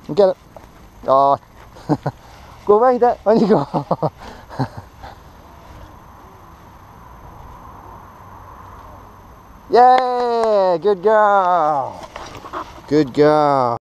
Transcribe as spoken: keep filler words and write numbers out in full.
Get it. Oh. Go right there. On you go. Yay! Good girl. Good girl.